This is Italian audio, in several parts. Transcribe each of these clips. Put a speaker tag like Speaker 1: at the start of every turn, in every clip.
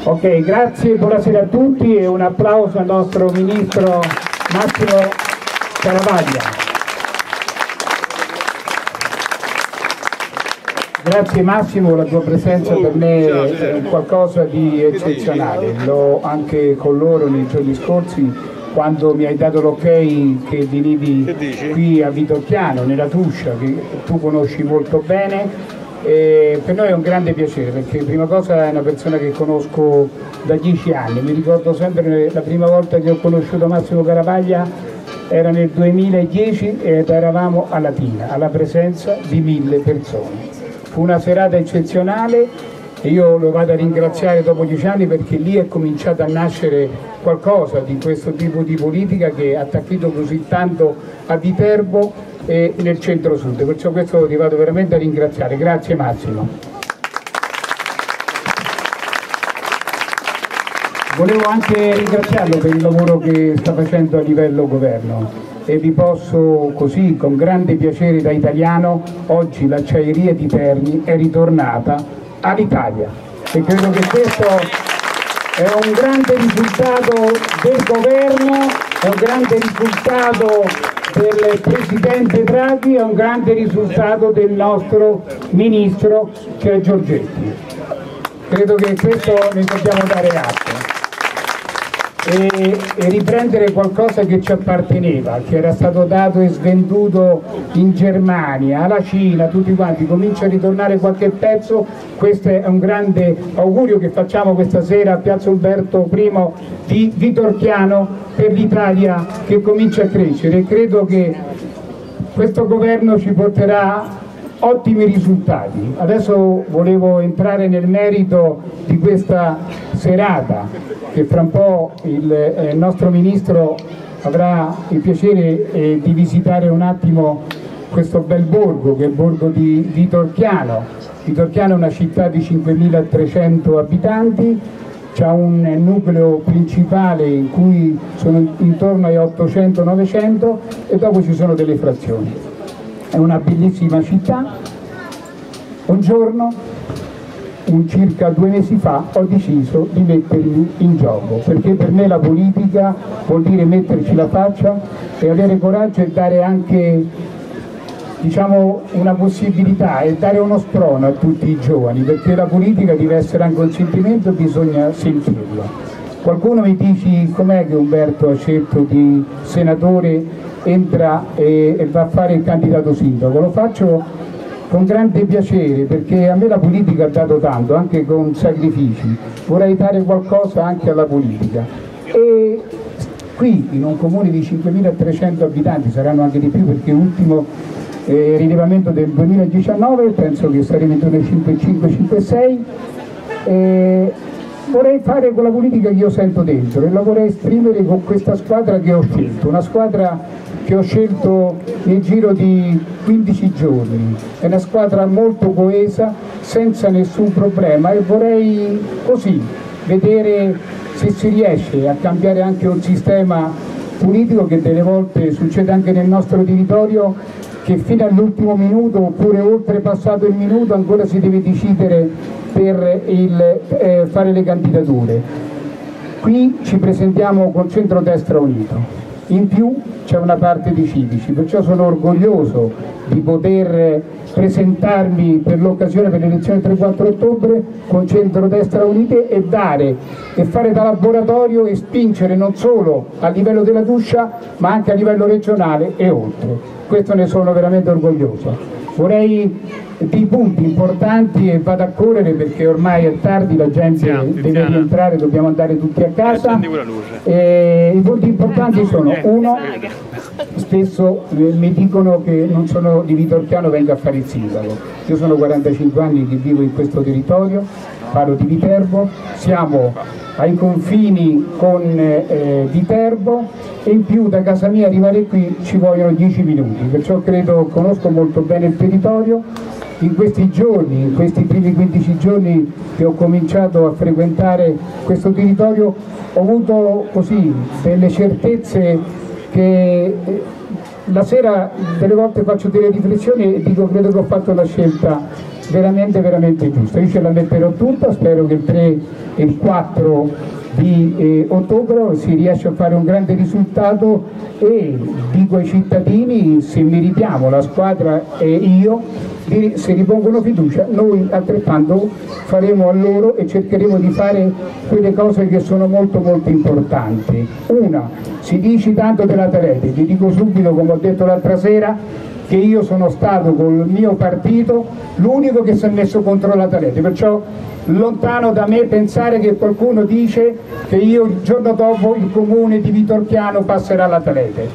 Speaker 1: Ok, grazie, buonasera a tutti e un applauso al nostro ministro Massimo Garavaglia. Grazie Massimo, la tua presenza per me è qualcosa di eccezionale, l'ho anche con loro nei giorni scorsi quando mi hai dato l'ok che venivi qui a Vitorchiano, nella Tuscia, che tu conosci molto bene. Per noi è un grande piacere perché prima cosa è una persona che conosco da 10 anni, mi ricordo sempre la prima volta che ho conosciuto Massimo Garavaglia era nel 2010 ed eravamo a Latina, alla presenza di 1000 persone. Fu una serata eccezionale e io lo vado a ringraziare dopo 10 anni perché lì è cominciato a nascere qualcosa di questo tipo di politica che ha attecchito così tanto a Viterbo e nel centro-sud, perciò questo ti vado veramente a ringraziare. Grazie Massimo. Volevo anche ringraziarlo per il lavoro che sta facendo a livello governo e vi posso così con grande piacere da italiano, oggi l'acciaieria di Terni è ritornata all'Italia e credo che questo è un grande risultato del governo, è un grande risultato del Presidente Draghi, è un grande risultato del nostro Ministro che è Giorgetti. Credo che questo ne dobbiamo dare atto e riprendere qualcosa che ci apparteneva, che era stato dato e svenduto in Germania, alla Cina, tutti quanti, comincia a ritornare qualche pezzo. Questo è un grande augurio che facciamo questa sera a Piazza Umberto I di Vitorchiano per l'Italia che comincia a crescere e credo che questo governo ci porterà ottimi risultati. Adesso volevo entrare nel merito di questa serata che fra un po' il nostro Ministro avrà il piacere di visitare un attimo questo bel borgo che è il borgo di Vitorchiano. Vitorchiano è una città di 5.300 abitanti, c'è un nucleo principale in cui sono intorno ai 800-900 e dopo ci sono delle frazioni. È una bellissima città. Un giorno, circa 2 mesi fa, ho deciso di mettermi in gioco, perché per me la politica vuol dire metterci la faccia e avere coraggio e dare anche, diciamo, una possibilità e dare uno sprono a tutti i giovani, perché la politica deve essere anche un sentimento e bisogna sentirlo. Qualcuno mi dice com'è che Umberto ha scelto di senatore, entra e va a fare il candidato sindaco. Lo faccio con grande piacere perché a me la politica ha dato tanto, anche con sacrifici, vorrei dare qualcosa anche alla politica. E qui in un comune di 5.300 abitanti, saranno anche di più perché l'ultimo rilevamento del 2019 penso che saremo intorno ai 5,5-5,6, vorrei fare quella politica che io sento dentro e la vorrei esprimere con questa squadra che ho scelto, una squadra che ho scelto nel giro di 15 giorni, è una squadra molto coesa, senza nessun problema e vorrei così vedere se si riesce a cambiare anche un sistema politico che delle volte succede anche nel nostro territorio, che fino all'ultimo minuto oppure oltrepassato il minuto ancora si deve decidere per fare le candidature. Qui ci presentiamo con Centrodestra Unito, in più c'è una parte di civici, perciò sono orgoglioso di poter presentarmi per l'occasione per le elezioni del 3-4 ottobre con Centrodestra Unite e fare da laboratorio e spingere non solo a livello della Tuscia ma anche a livello regionale e oltre. Questo ne sono veramente orgoglioso. Vorrei dei punti importanti e vado a correre perché ormai è tardi, la gente deve rientrare, dobbiamo andare tutti a casa. I punti importanti sono: uno, spesso mi dicono che non sono di Vitorchiano, vengo a fare il sindaco. Io sono 45 anni che vivo in questo territorio, parlo di Viterbo, siamo ai confini con Viterbo e in più da casa mia arrivare qui ci vogliono 10 minuti, perciò conosco molto bene il territorio. In questi giorni, in questi primi 15 giorni che ho cominciato a frequentare questo territorio, ho avuto così delle certezze che la sera delle volte faccio delle riflessioni e dico credo che ho fatto la scelta veramente giusta. Io ce la metterò tutta, spero che il 3 e il 4 di ottobre si riesce a fare un grande risultato, e dico ai cittadini, se meritiamo, la squadra e io, se ripongono fiducia, noi altrettanto faremo a loro e cercheremo di fare quelle cose che sono molto molto importanti. Una, si dice tanto dell'Atlete, vi dico subito, come ho detto l'altra sera, che io sono stato col mio partito l'unico che si è messo contro l'Atlete, perciò lontano da me pensare che qualcuno dice che io il giorno dopo il comune di Vitorchiano passerà all'Atlete.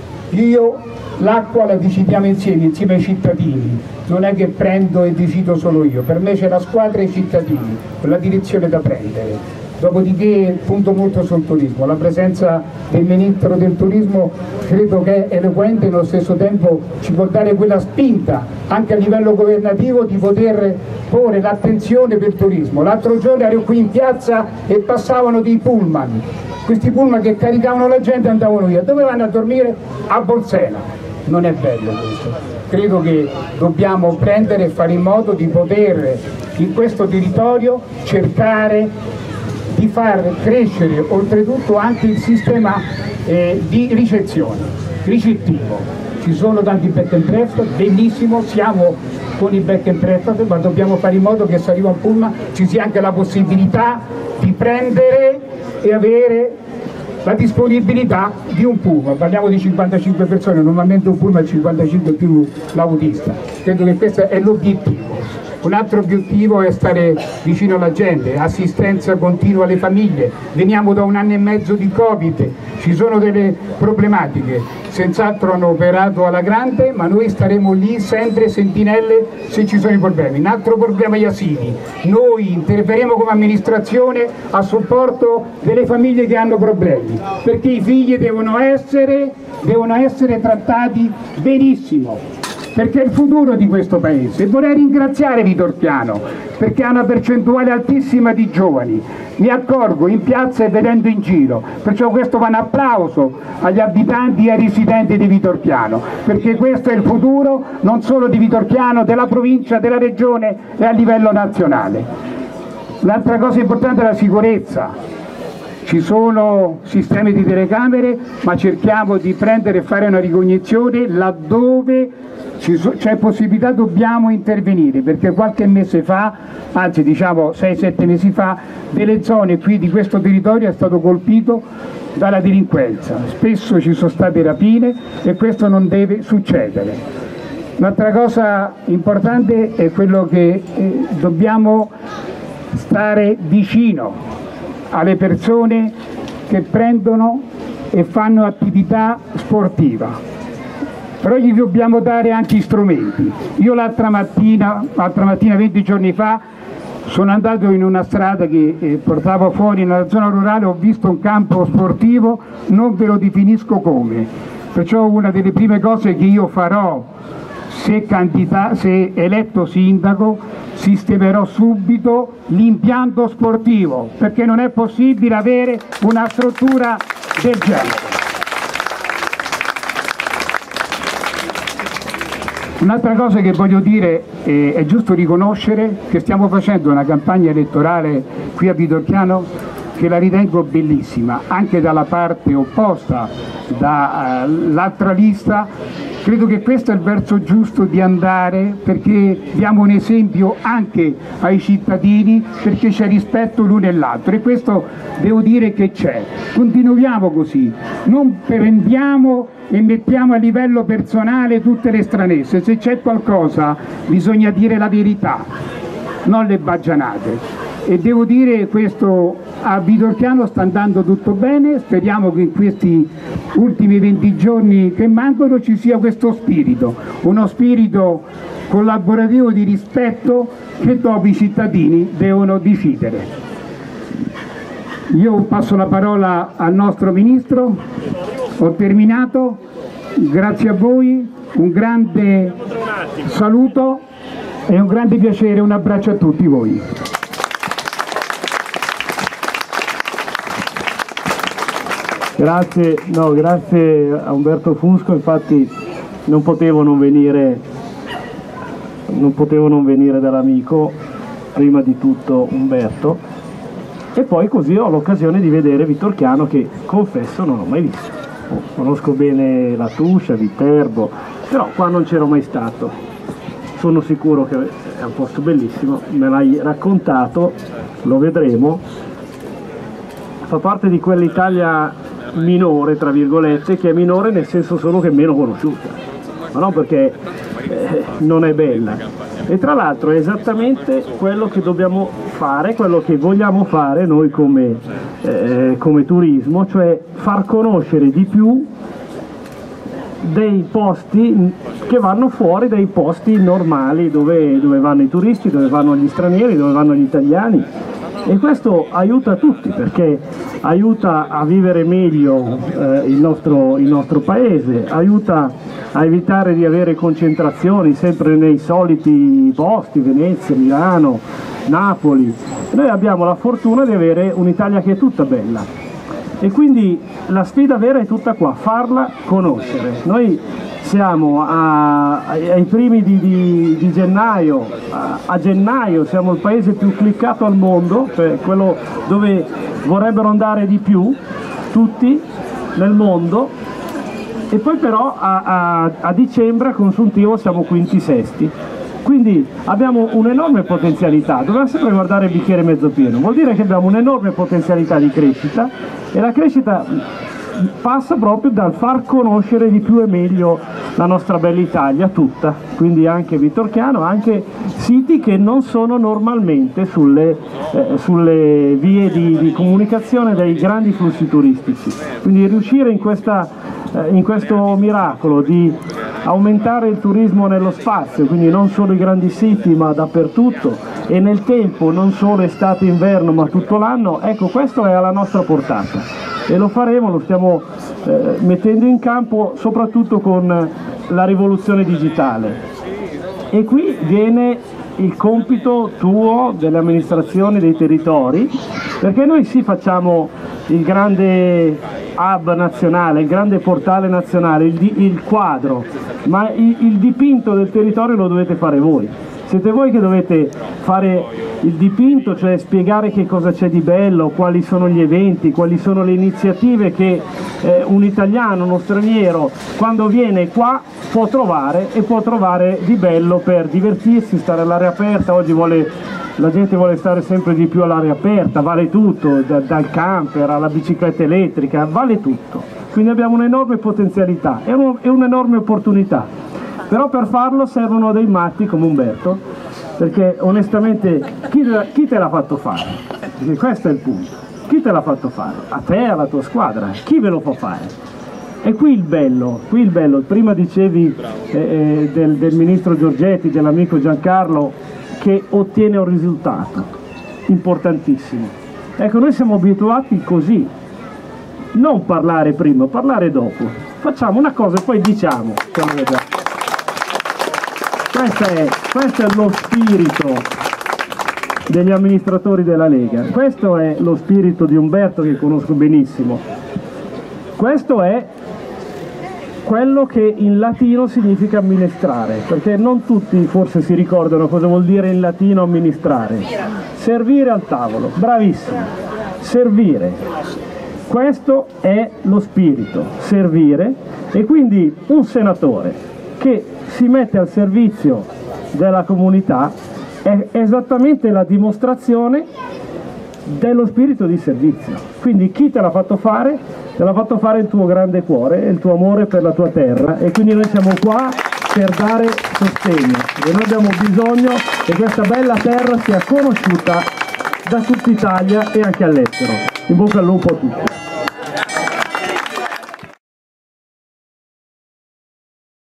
Speaker 1: Io l'acqua la decidiamo insieme ai cittadini, non è che prendo e decido solo io, per me c'è la squadra e i cittadini, la direzione da prendere. Dopodiché punto molto sul turismo, la presenza del Ministro del Turismo credo che è eloquente, e allo stesso tempo ci può dare quella spinta anche a livello governativo di poter porre l'attenzione per il turismo. L'altro giorno ero qui in piazza e passavano dei pullman, questi pullman che caricavano la gente e andavano via, dove vanno a dormire? A Bolsena. Non è bello questo, credo che dobbiamo prendere e fare in modo di poter in questo territorio cercare di far crescere oltretutto anche il sistema di ricezione, ricettivo. Ci sono tanti back and breakfast, benissimo, siamo con i back and breakfast, ma dobbiamo fare in modo che se arriva un pullman ci sia anche la possibilità di prendere e avere la disponibilità di un pullman. Parliamo di 55 persone, normalmente un pullman è 55 più l'autista, credo che questo è l'obiettivo. Un altro obiettivo è stare vicino alla gente, assistenza continua alle famiglie. Veniamo da un anno e mezzo di Covid, ci sono delle problematiche, senz'altro hanno operato alla grande, ma noi staremo lì sempre sentinelle se ci sono i problemi. Un altro problema gli asili, noi interverremo come amministrazione a supporto delle famiglie che hanno problemi, perché i figli devono essere trattati benissimo, perché è il futuro di questo paese. E vorrei ringraziare Vitorchiano perché ha una percentuale altissima di giovani, mi accorgo in piazza e vedendo in giro, perciò questo va un applauso agli abitanti e ai residenti di Vitorchiano, perché questo è il futuro non solo di Vitorchiano, della provincia, della regione e a livello nazionale. L'altra cosa importante è la sicurezza. Ci sono sistemi di telecamere, ma cerchiamo di prendere e fare una ricognizione laddove c'è possibilità, dobbiamo intervenire, perché qualche mese fa, anzi diciamo 6-7 mesi fa, delle zone qui di questo territorio è stato colpito dalla delinquenza, spesso ci sono state rapine e questo non deve succedere. Un'altra cosa importante è quello che dobbiamo stare vicino alle persone che prendono e fanno attività sportiva, però gli dobbiamo dare anche strumenti. Io l'altra mattina 20 giorni fa sono andato in una strada che portavo fuori nella zona rurale, ho visto un campo sportivo, non ve lo definisco perciò una delle prime cose che io farò se eletto sindaco, sistemerò subito l'impianto sportivo, perché non è possibile avere una struttura del genere. Un'altra cosa che voglio dire, è giusto riconoscere che stiamo facendo una campagna elettorale qui a Vitorchiano che la ritengo bellissima, anche dalla parte opposta, dall'altra lista. Credo che questo è il verso giusto di andare, perché diamo un esempio anche ai cittadini, perché c'è rispetto l'uno e l'altro, e questo devo dire che c'è. Continuiamo così, non prendiamo e mettiamo a livello personale tutte le stranezze. Se c'è qualcosa bisogna dire la verità, non le baggianate. E devo dire questo, a Vitorchiano sta andando tutto bene, speriamo che in questi ultimi 20 giorni che mancano ci sia questo spirito, uno spirito collaborativo di rispetto che dopo i cittadini devono decidere. Io passo la parola al nostro Ministro, ho terminato, grazie a voi, un grande saluto e un grande piacere, un abbraccio a tutti voi.
Speaker 2: Grazie a Umberto Fusco, infatti non potevo non venire dall'amico, prima di tutto Umberto, e poi così ho l'occasione di vedere Vitorchiano, che confesso non ho mai visto. Conosco bene La Tuscia, Viterbo, però qua non c'ero mai stato. Sono sicuro che è un posto bellissimo, me l'hai raccontato, lo vedremo. Fa parte di quell'Italia minore, tra virgolette, che è minore nel senso solo che è meno conosciuta, ma non perché non è bella. E tra l'altro è esattamente quello che dobbiamo fare, quello che vogliamo fare noi come turismo, cioè far conoscere di più dei posti che vanno fuori dai posti normali dove vanno i turisti, dove vanno gli stranieri, dove vanno gli italiani. E questo aiuta tutti, perché aiuta a vivere meglio il nostro paese, aiuta a evitare di avere concentrazioni sempre nei soliti posti, Venezia, Milano, Napoli. Noi abbiamo la fortuna di avere un'Italia che è tutta bella e quindi la sfida vera è tutta qua, farla conoscere. Noi siamo ai primi di gennaio, a gennaio siamo il paese più cliccato al mondo, cioè quello dove vorrebbero andare di più tutti nel mondo, e poi però a dicembre a consuntivo siamo quinti sesti. Quindi abbiamo un'enorme potenzialità, dobbiamo sempre guardare il bicchiere mezzo pieno, vuol dire che abbiamo un'enorme potenzialità di crescita, e la crescita passa proprio dal far conoscere di più e meglio la nostra bella Italia tutta, quindi anche Vitorchiano, anche siti che non sono normalmente sulle vie di comunicazione dei grandi flussi turistici. Quindi riuscire in questo miracolo di aumentare il turismo nello spazio, quindi non solo i grandi siti ma dappertutto, e nel tempo non solo estate e inverno ma tutto l'anno, ecco, questo è alla nostra portata e lo faremo, lo stiamo mettendo in campo soprattutto con la rivoluzione digitale. E qui viene il compito tuo, delle amministrazioni, dei territori, perché noi sì facciamo il grande hub nazionale, il grande portale nazionale, il quadro, ma il dipinto del territorio lo dovete fare voi. Siete voi che dovete fare il dipinto, cioè spiegare che cosa c'è di bello, quali sono gli eventi, quali sono le iniziative che un italiano, uno straniero, quando viene qua può trovare, e può trovare di bello per divertirsi, stare all'aria aperta. Oggi la gente vuole stare sempre di più all'aria aperta, vale tutto, dal camper alla bicicletta elettrica, vale tutto. Quindi abbiamo un'enorme potenzialità e un'enorme opportunità. Però per farlo servono dei matti come Umberto, perché onestamente chi te l'ha fatto fare? Perché questo è il punto. Chi te l'ha fatto fare? A te, alla tua squadra? Chi ve lo fa fare? E qui il bello, prima dicevi del ministro Giorgetti, dell'amico Giancarlo, che ottiene un risultato importantissimo. Ecco, noi siamo abituati così, non parlare prima, parlare dopo. Facciamo una cosa e poi diciamo. Questo è lo spirito degli amministratori della Lega, questo è lo spirito di Umberto, che conosco benissimo. Questo è quello che in latino significa amministrare, perché non tutti forse si ricordano cosa vuol dire in latino amministrare. Servire al tavolo, bravissimo, servire. Questo è lo spirito, servire, e quindi un senatore che si mette al servizio della comunità è esattamente la dimostrazione dello spirito di servizio. Quindi chi te l'ha fatto fare? Te l'ha fatto fare il tuo grande cuore e il tuo amore per la tua terra, e quindi noi siamo qua per dare sostegno e noi abbiamo bisogno che questa bella terra sia conosciuta da tutta Italia e anche all'estero. In bocca al lupo a tutti.